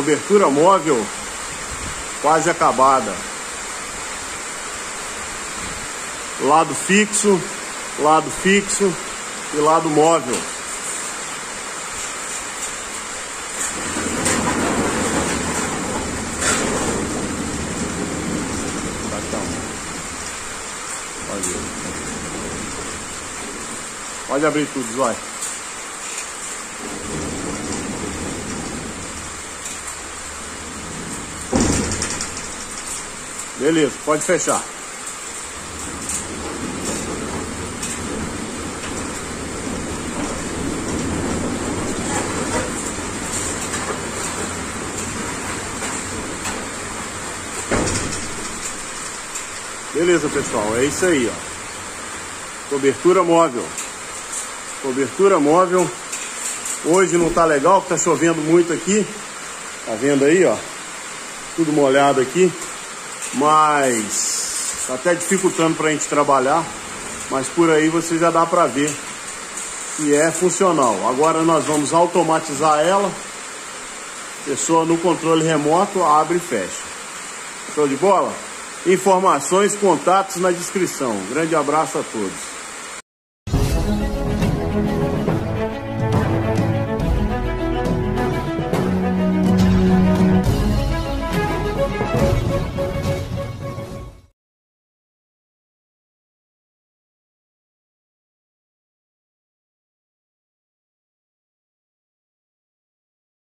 Cobertura móvel quase acabada. Lado fixo e lado móvel. Pode abrir tudo, Zói. Beleza, pode fechar. Beleza, pessoal, é isso aí, ó. Cobertura móvel. Cobertura móvel. Hoje não tá legal, porque tá chovendo muito aqui. Tá vendo aí, ó? Tudo molhado aqui. Mas tá até dificultando pra gente trabalhar. Mas por aí você já dá pra ver que é funcional. Agora nós vamos automatizar ela. A pessoa no controle remoto abre e fecha. Show de bola? Informações, contatos na descrição. Grande abraço a todos.